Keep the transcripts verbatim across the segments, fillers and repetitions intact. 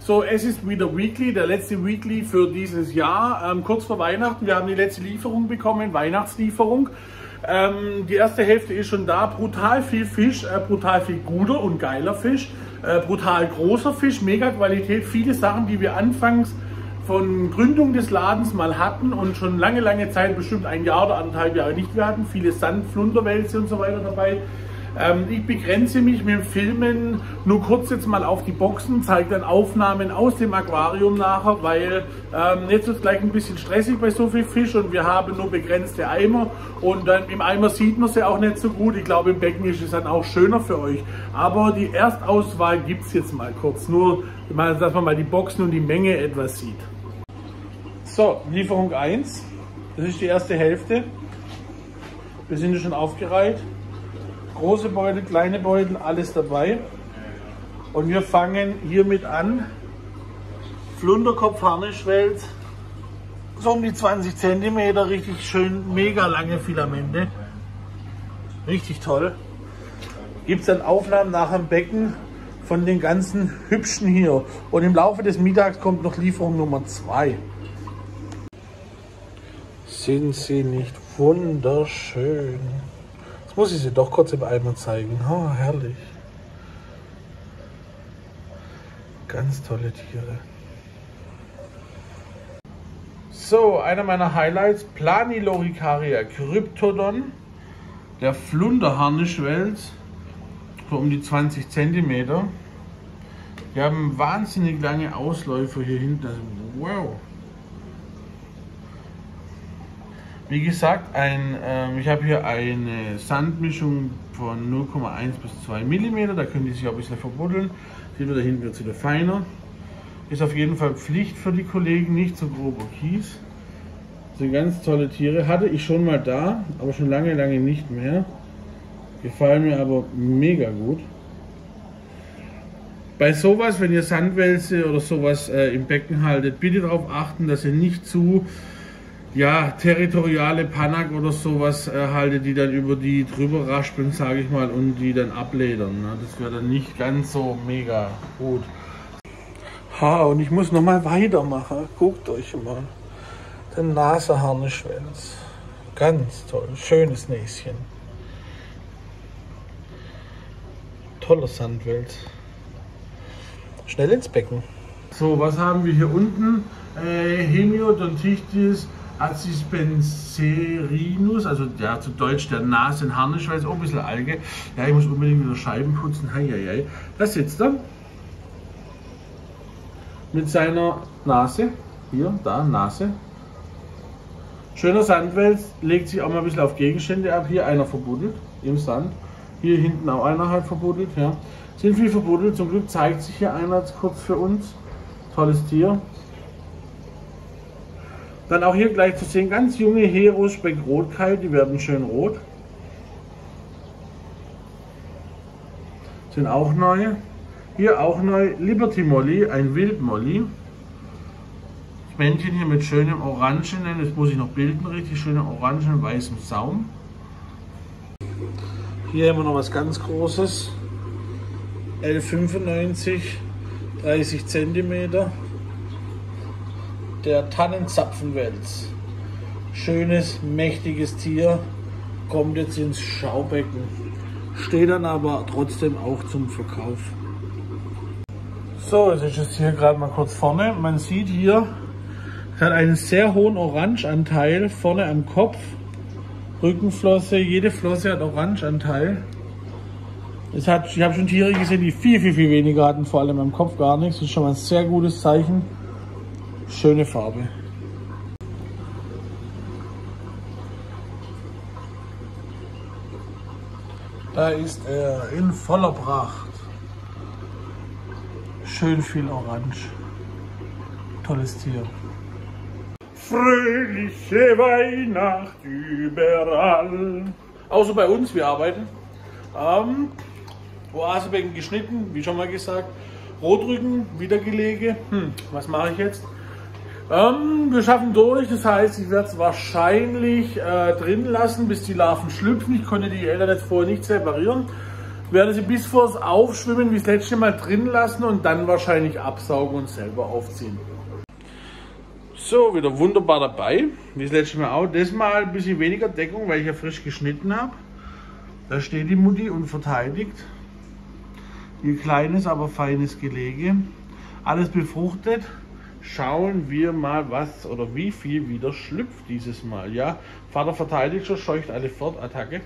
So, es ist wieder Weekly, der letzte Weekly für dieses Jahr, ähm, kurz vor Weihnachten. Wir haben die letzte Lieferung bekommen, Weihnachtslieferung. Ähm, die erste Hälfte ist schon da, brutal viel Fisch, äh, brutal viel guter und geiler Fisch, äh, brutal großer Fisch, mega Qualität, viele Sachen, die wir anfangs von Gründung des Ladens mal hatten und schon lange, lange Zeit, bestimmt ein Jahr oder anderthalb Jahre nicht mehr hatten, viele Sand, Flunderwälze und so weiter dabei. Ähm, ich begrenze mich mit dem Filmen nur kurz jetzt mal auf die Boxen, zeige dann Aufnahmen aus dem Aquarium nachher, weil ähm, jetzt wird es gleich ein bisschen stressig bei so viel Fisch und wir haben nur begrenzte Eimer und dann im Eimer sieht man sie auch nicht so gut. Ich glaube, im Becken ist es dann auch schöner für euch. Aber die Erstauswahl gibt es jetzt mal kurz, nur dass man mal die Boxen und die Menge etwas sieht. So, Lieferung eins, das ist die erste Hälfte. Wir sind schon aufgereiht. Große Beutel, kleine Beutel, alles dabei. Und wir fangen hiermit an. Flunderkopf, Harnischwels, so um die zwanzig Zentimeter, richtig schön, mega lange Filamente. Richtig toll. Gibt es dann Aufnahmen nach dem Becken von den ganzen hübschen hier. Und im Laufe des Mittags kommt noch Lieferung Nummer zwei. Sind sie nicht wunderschön? Jetzt muss ich sie doch kurz im Eimer zeigen. Oh, herrlich. Ganz tolle Tiere. So, einer meiner Highlights, Planiloricaria cryptodon, der Flunderharnischwels, so um die zwanzig Zentimeter. Die haben wahnsinnig lange Ausläufer hier hinten. Also, wow. Wie gesagt, ein, äh, ich habe hier eine Sandmischung von null Komma eins bis zwei Millimeter, da können die sich auch ein bisschen verbuddeln. Sieht man, da hinten wird es wieder feiner. Ist auf jeden Fall Pflicht für die Kollegen, nicht so grober Kies. Das sind ganz tolle Tiere, hatte ich schon mal da, aber schon lange, lange nicht mehr. Gefallen mir aber mega gut. Bei sowas, wenn ihr Sandwälze oder sowas äh, im Becken haltet, bitte darauf achten, dass ihr nicht zu ja, territoriale Panak oder sowas äh, haltet, die dann über die drüber raspeln, sage ich mal, und die dann abledern. Ne? Das wäre dann nicht ganz so mega gut. Ha, und ich muss noch mal weitermachen. Guckt euch mal. Den Nasenharnischwels. Ganz toll. Schönes Näschen. Toller Sandwels. Schnell ins Becken. So, was haben wir hier unten? Äh, Hemiodontichtis Acispenserinus, also ja, zu Deutsch der Nasenharnischwels, auch ein bisschen Alge. Ja, ich muss unbedingt wieder Scheiben putzen. Hei, hei, hei. Da sitzt er mit seiner Nase. Hier, da, Nase. Schöner Sandwels, legt sich auch mal ein bisschen auf Gegenstände ab. Hier einer verbuddelt im Sand. Hier hinten auch einer halt verbuddelt. Ja. Sind viel verbuddelt. Zum Glück zeigt sich hier einer kurz für uns. Tolles Tier. Dann auch hier gleich zu sehen, ganz junge Herospeck-Rotkai, die werden schön rot. Sind auch neu. Hier auch neu, Liberty Molly, ein Wildmolly. Das Männchen hier mit schönem orangenen, das muss ich noch bilden, richtig schönem orangen weißem Saum. Hier haben wir noch was ganz Großes. L fünfundneunzig, dreißig Zentimeter. Der Tannenzapfenwels. Schönes, mächtiges Tier. Kommt jetzt ins Schaubecken. Steht dann aber trotzdem auch zum Verkauf. So, jetzt ist es hier gerade mal kurz vorne. Man sieht hier, es hat einen sehr hohen Orangeanteil vorne am Kopf. Rückenflosse, jede Flosse hat Orangeanteil. Es hat, ich habe schon Tiere gesehen, die viel, viel, viel weniger hatten, vor allem am Kopf gar nichts. Das ist schon mal ein sehr gutes Zeichen. Schöne Farbe. Da ist er in voller Pracht. Schön viel Orange. Tolles Tier. Fröhliche Weihnacht überall. Außer bei uns, wir arbeiten. Ähm, Oasebecken geschnitten, wie schon mal gesagt. Rotrücken, Wiedergelege. Hm, was mache ich jetzt? Ähm, wir schaffen durch, das heißt, ich werde es wahrscheinlich äh, drin lassen, bis die Larven schlüpfen. Ich konnte die Eltern jetzt vorher nicht separieren. werde sie bis vors Aufschwimmen wie das letzte Mal drin lassen und dann wahrscheinlich absaugen und selber aufziehen. So, wieder wunderbar dabei. Wie das letzte Mal auch. Das Mal ein bisschen weniger Deckung, weil ich ja frisch geschnitten habe. Da steht die Mutti und verteidigt. Ihr kleines, aber feines Gelege. Alles befruchtet. Schauen wir mal, was oder wie viel wieder schlüpft dieses Mal. Ja, Vater verteidigt schon, scheucht alle fort. Attacke.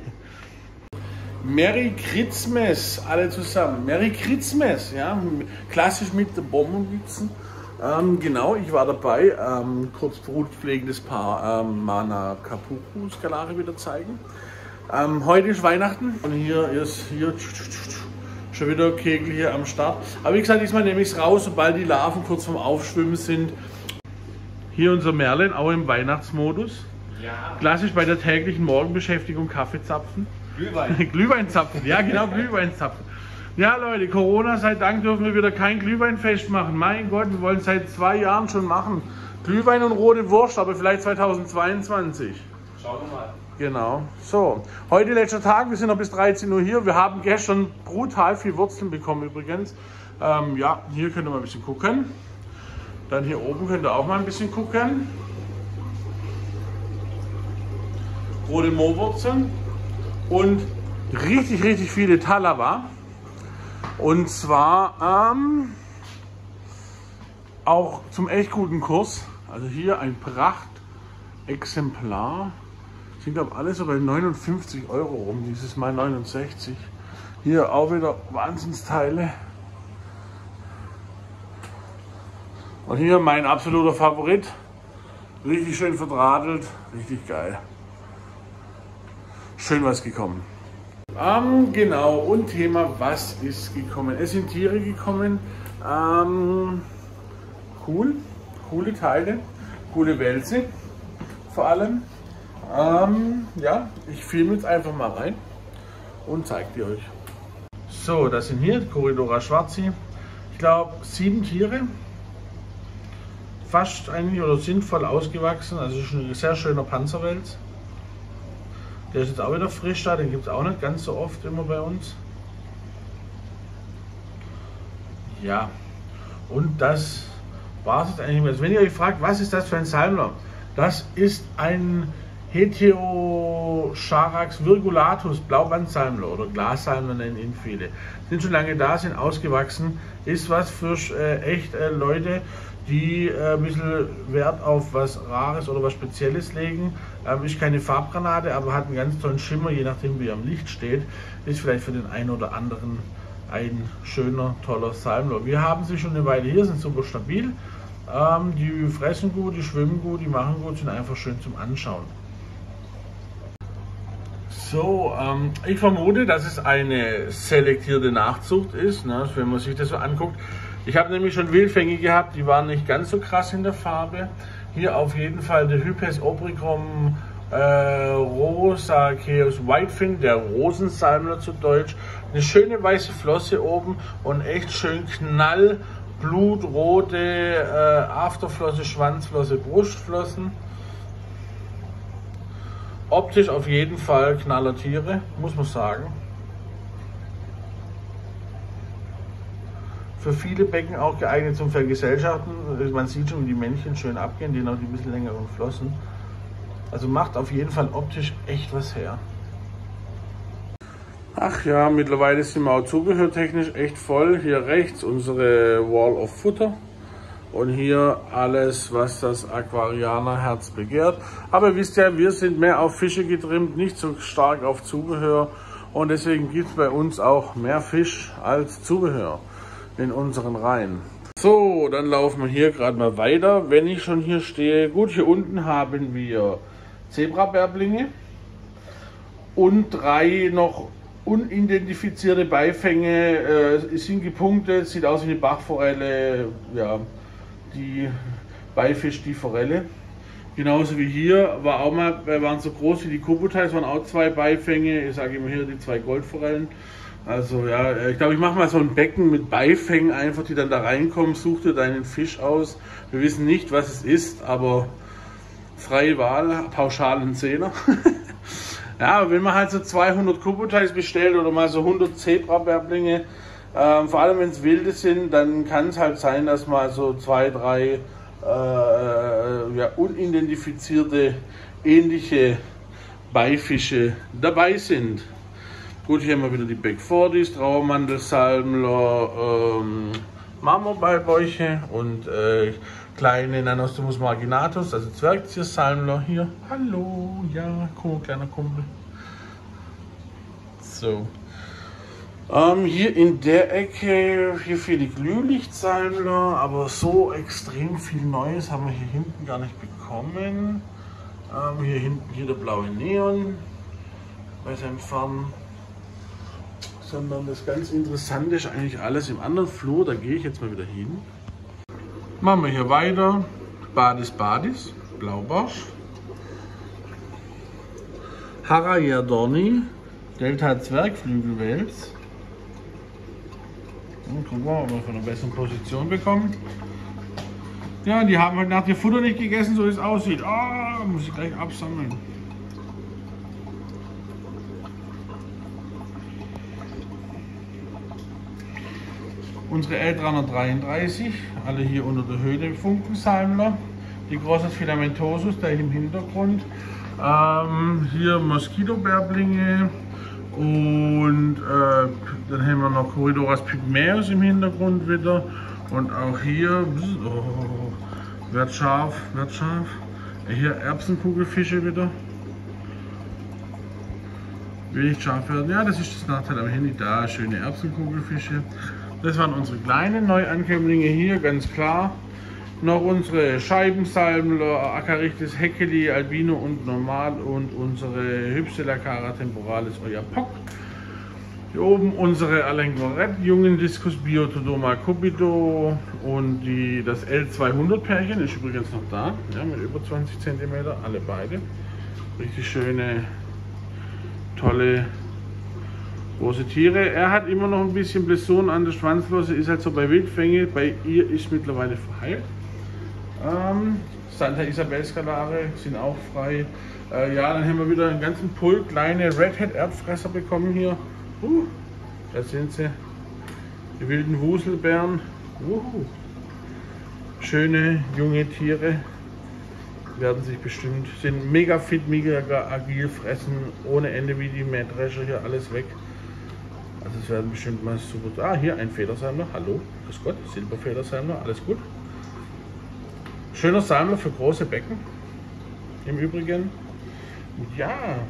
Merry Christmas, alle zusammen. Merry Christmas, ja, klassisch mit den Bombenwitzen. Ähm, genau, ich war dabei, ähm, kurz brutpflegendes Paar ähm, Mana Kapuku Skalare wieder zeigen. Ähm, heute ist Weihnachten und hier ist hier schon wieder Kegel hier am Start. Aber wie gesagt, diesmal nehme ich es raus, sobald die Larven kurz vorm Aufschwimmen sind. Hier unser Merlin, auch im Weihnachtsmodus. Ja. Klassisch bei der täglichen Morgenbeschäftigung Kaffeezapfen. Glühwein. Glühweinzapfen, ja genau, Glühweinzapfen. Ja Leute, Corona sei Dank dürfen wir wieder kein Glühweinfest machen. Mein Gott, wir wollen es seit zwei Jahren schon machen. Glühwein und rote Wurst, aber vielleicht zweitausendzweiundzwanzig. Schauen wir mal. Genau. So, heute letzter Tag, wir sind noch bis dreizehn Uhr hier. Wir haben gestern brutal viel Wurzeln bekommen übrigens. Ähm, ja, hier könnt ihr mal ein bisschen gucken. Dann hier oben könnt ihr auch mal ein bisschen gucken. Rote Moorwurzeln. Und richtig, richtig viele Talava. Und zwar ähm, auch zum echt guten Kurs. Also hier ein Prachtexemplar. Sind glaube ich alles so bei neunundfünfzig Euro rum, dieses Mal neunundsechzig. Hier auch wieder Wahnsinnsteile. Und hier mein absoluter Favorit. Richtig schön verdrahtelt, richtig geil. Schön was gekommen. Ähm, genau, und Thema, was ist gekommen? Es sind Tiere gekommen. Ähm, cool, coole Teile, coole Wälze vor allem. Ähm, ja, ich filme jetzt einfach mal rein und zeige die euch. So, das sind hier Corridora Schwarzi. Ich glaube sieben Tiere. Fast eigentlich oder sind voll ausgewachsen. Also schon ein sehr schöner Panzerwels. Der ist jetzt auch wieder frisch da, den gibt es auch nicht ganz so oft immer bei uns. Ja, und das war es jetzt eigentlich mehr. Also wenn ihr euch fragt, was ist das für ein Salmler? Das ist ein Heterocharax virgulatus, Blaubandsalmler oder Glassalmler nennen ihn viele. Sind schon lange da, sind ausgewachsen. Ist was für äh, echt äh, Leute, die äh, ein bisschen Wert auf was Rares oder was Spezielles legen. Ähm, ist keine Farbgranate, aber hat einen ganz tollen Schimmer, je nachdem wie er am Licht steht. Ist vielleicht für den einen oder anderen ein schöner, toller Salmler. Wir haben sie schon eine Weile hier, sind super stabil. Ähm, die fressen gut, die schwimmen gut, die machen gut, sind einfach schön zum Anschauen. So, ähm, ich vermute, dass es eine selektierte Nachzucht ist, ne, wenn man sich das so anguckt. Ich habe nämlich schon Wildfänge gehabt, die waren nicht ganz so krass in der Farbe. Hier auf jeden Fall der Hypes obricum äh, Rosa Chaos Whitefin, der Rosensalmler zu Deutsch. Eine schöne weiße Flosse oben und echt schön knall blutrote äh, Afterflosse, Schwanzflosse, Brustflossen. Optisch auf jeden Fall knaller Tiere, muss man sagen. Für viele Becken auch geeignet zum Vergesellschaften. Man sieht schon, wie die Männchen schön abgehen, die noch die bisschen längeren Flossen. Also macht auf jeden Fall optisch echt was her. Ach ja, mittlerweile sind wir auch zubehörtechnisch echt voll. Hier rechts unsere Wall of Futter. Und hier alles, was das Aquarianerherz begehrt. Aber ihr wisst ja, wir sind mehr auf Fische getrimmt, nicht so stark auf Zubehör. Und deswegen gibt es bei uns auch mehr Fisch als Zubehör in unseren Reihen. So, dann laufen wir hier gerade mal weiter, wenn ich schon hier stehe. Gut, hier unten haben wir Zebrabärblinge und drei noch unidentifizierte Beifänge. Äh, sind gepunktet, sieht aus wie eine Bachforelle, ja, die Beifisch, die Forelle. Genauso wie hier, war auch mal, waren so groß wie die Kobutais, waren auch zwei Beifänge. Ich sage immer hier die zwei Goldforellen. Also ja, ich glaube, ich mache mal so ein Becken mit Beifängen einfach, die dann da reinkommen. Such dir deinen Fisch aus. Wir wissen nicht, was es ist, aber freie Wahl, pauschal ein Zehner. Ja, wenn man halt so zweihundert Kubotais bestellt oder mal so hundert Zebra-Bärblinge, ähm, vor allem wenn es wilde sind, dann kann es halt sein, dass mal so zwei, drei äh, ja, unidentifizierte ähnliche Beifische dabei sind. Gut, hier haben wir wieder die Beckfordis, Trauermandelsalmler, ähm, Marmorballbäuche und äh, kleine Nanostomus marginatus, also Zwergziersalmler hier. Hallo, ja, cool, kleiner Kumpel. So. Ähm, hier in der Ecke, hier viele Glühlichtsalmler, aber so extrem viel Neues haben wir hier hinten gar nicht bekommen. Ähm, hier hinten hier der blaue Neon bei seinem Farben. Sondern das ganz Interessante ist eigentlich alles im anderen Flur, da gehe ich jetzt mal wieder hin. Machen wir hier weiter. Badis Badis, Blaubarsch. Harajerdorni, Delta Zwergflügelwels. Gucken wir mal, ob wir von einer besseren Position bekommen. Ja, die haben heute Nacht ihr Futter nicht gegessen, so wie es aussieht. Ah, muss ich gleich absammeln. Unsere L dreihundertdreiunddreißig, alle hier unter der Höhle Funkensalmler. Die Grossus filamentosus, der im Hintergrund. Ähm, hier Moskitobärblinge und äh, dann haben wir noch Corydoras pygmaeus im Hintergrund wieder. Und auch hier, oh, wird scharf, wird scharf. Hier Erbsenkugelfische wieder. Will nicht scharf werden. Ja, das ist das Nachteil am Handy. Da schöne Erbsenkugelfische. Das waren unsere kleinen Neuankömmlinge hier, ganz klar. Noch unsere Scheibensalmler, Acarichthys Heckeli, Albino und Normal und unsere Hypsela cara temporalis Oyapock. Hier oben unsere Alengoret, Jungen Discus Biotodoma cupido und die, das L zweihundert Pärchen ist übrigens noch da, ja, mit über zwanzig Zentimeter, alle beide. Richtig schöne, tolle, große Tiere. Er hat immer noch ein bisschen Blessuren an der Schwanzflosse, ist halt so bei Wildfänge, bei ihr ist mittlerweile verheilt. Ähm, Santa Isabel Scalare sind auch frei. Äh, ja, dann haben wir wieder einen ganzen Pulk kleine Redhead Erbfresser bekommen hier. Uh, da sind sie, die wilden Wuselbären. Uh, schöne junge Tiere, werden sich bestimmt, sind mega fit, mega agil, fressen ohne Ende wie die Mähdrescher hier alles weg. Also es werden bestimmt mal super. Ah, hier ein Federsalmler, hallo, grüß Gott, Silberfedersalmler, alles gut. Schöner Salmler für große Becken, im Übrigen. Ja,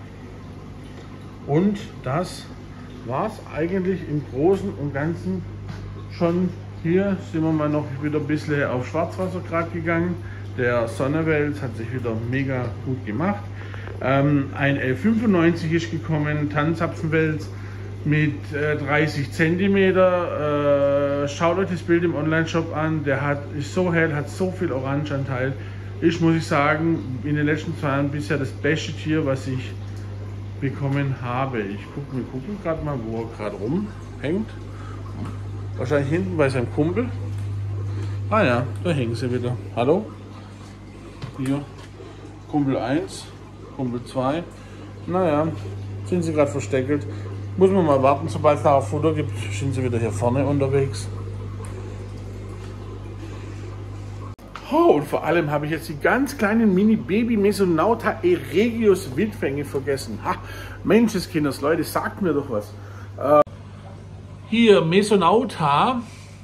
und das war es eigentlich im Großen und Ganzen schon. Hier sind wir mal noch wieder ein bisschen auf Schwarzwasser gerade gegangen. Der Sonnenwels hat sich wieder mega gut gemacht. Ähm, ein L fünfundneunzig ist gekommen, Tannenzapfenwels mit äh, dreißig Zentimeter. Äh, schaut euch das Bild im Online-Shop an. Der hat, ist so hell, hat so viel Orangeanteil. Ich muss ich sagen, in den letzten zwei Jahren bisher das beste Tier, was ich bekommen habe. Ich gucke, wir gucken gerade mal, wo er gerade rumhängt. Wahrscheinlich hinten bei seinem Kumpel. Ah ja, da hängen sie wieder. Hallo? Hier, Kumpel eins, Kumpel zwei. Naja, sind sie gerade versteckelt. Muss man mal warten, sobald es da Futter gibt, sind sie wieder hier vorne unterwegs. Oh, und vor allem habe ich jetzt die ganz kleinen Mini-Baby-Mesonauta eregius Wildfänge vergessen. Ha, Menscheskinders, Leute, sagt mir doch was. Äh, hier Mesonauta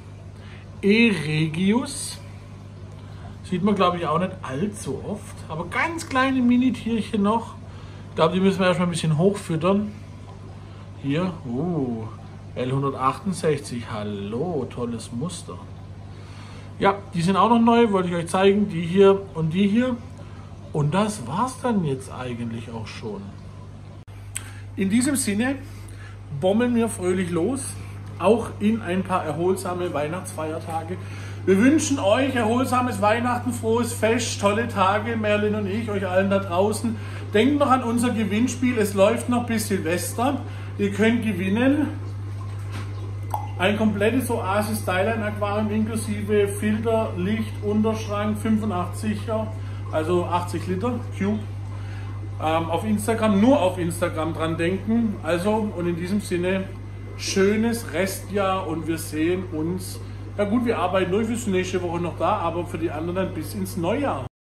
eregius. Sieht man, glaube ich, auch nicht allzu oft. Aber ganz kleine Mini-Tierchen noch. Ich glaube, die müssen wir erstmal ein bisschen hochfüttern. Hier, uh, L hundertachtundsechzig, hallo, tolles Muster. Ja, die sind auch noch neu, wollte ich euch zeigen. Die hier und die hier. Und das war's dann jetzt eigentlich auch schon. In diesem Sinne bommeln wir fröhlich los. Auch in ein paar erholsame Weihnachtsfeiertage. Wir wünschen euch erholsames Weihnachten, frohes Fest, tolle Tage, Merlin und ich, euch allen da draußen. Denkt noch an unser Gewinnspiel, es läuft noch bis Silvester. Ihr könnt gewinnen ein komplettes Oasis Styline Aquarium inklusive Filter, Licht, Unterschrank, fünfundachtzig, also achtzig Liter Cube. ähm, auf Instagram, nur auf Instagram dran denken. Also und in diesem Sinne, schönes Restjahr und wir sehen uns. Ja gut, wir arbeiten durch, wir sind nächste Woche noch da, aber für die anderen bis ins Neujahr.